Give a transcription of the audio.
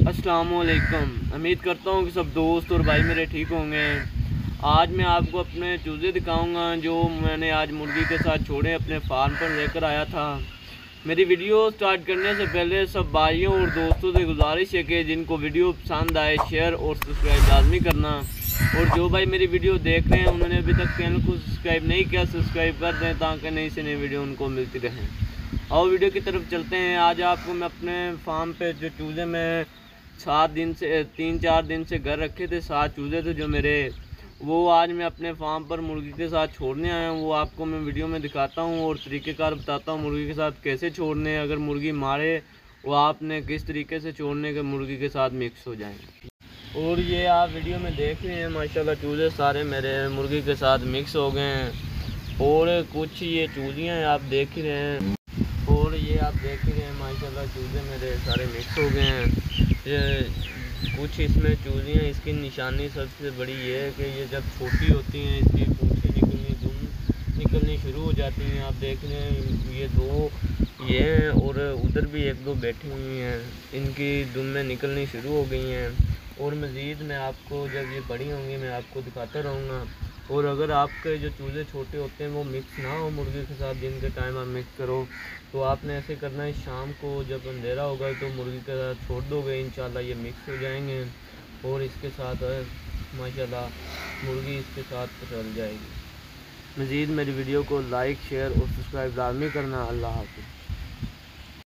अस्सलामुअलैकुम। उम्मीद करता हूँ कि सब दोस्त और भाई मेरे ठीक होंगे। आज मैं आपको अपने चूज़े दिखाऊंगा जो मैंने आज मुर्गी के साथ छोड़े अपने फार्म पर लेकर आया था। मेरी वीडियो स्टार्ट करने से पहले सब भाइयों और दोस्तों से गुजारिश है कि जिनको वीडियो पसंद आए शेयर और सब्सक्राइब लाजमी करना, और जो भाई मेरी वीडियो देख रहे हैं उन्होंने अभी तक चैनल को सब्सक्राइब नहीं किया सब्सक्राइब कर दें ताकि नई से नई वीडियो उनको मिलती रहें। और वीडियो की तरफ चलते हैं। आज आपको मैं अपने फार्म पे जो चूज़े में 3-4 दिन से घर रखे थे, 7 चूज़े थे जो मेरे, वो आज मैं अपने फार्म पर मुर्गी के साथ छोड़ने आया हूँ। वो आपको मैं वीडियो में दिखाता हूँ और तरीक़ेकार बताता हूँ मुर्गी के साथ कैसे छोड़ने हैं। अगर मुर्गी मारे वो आपने किस तरीके से छोड़ने के मुर्गी के साथ मिक्स हो जाएँ। और ये आप वीडियो में देख रहे हैं माशाल्लाह चूज़े सारे मेरे मुर्गी के साथ मिक्स हो गए हैं। और कुछ ये चूज़ियाँ आप देख ही रहे हैं, और ये आप देख ही रहे हैं माशाल्लाह चूज़े मेरे सारे मिक्स हो गए हैं। कुछ इसमें चूज़ियाँ, इसकी निशानी सबसे बड़ी ये है कि ये जब छोटी होती हैं इसकी पूँछें निकलनी शुरू हो जाती हैं। आप देख रहे हैं ये 2 ये हैं और उधर भी 1-2 बैठी हुई हैं, इनकी दुम्में निकलनी शुरू हो गई हैं। और मज़ीद मैं आपको जब ये बड़ी होंगी मैं आपको दिखाता रहूँगा। और अगर आपके जो चूज़े छोटे होते हैं वो मिक्स ना हो मुर्गी के साथ, दिन के टाइम आप मिक्स करो, तो आपने ऐसे करना है शाम को जब अंधेरा होगा तो मुर्गी के साथ छोड़ दोगे, इंशाल्लाह ये मिक्स हो जाएंगे और इसके साथ माशाल्लाह मुर्गी इसके साथ चल जाएगी। मज़ीद मेरी वीडियो को लाइक शेयर और सब्सक्राइब लाजमी करना। अल्लाह हाफ़िज़।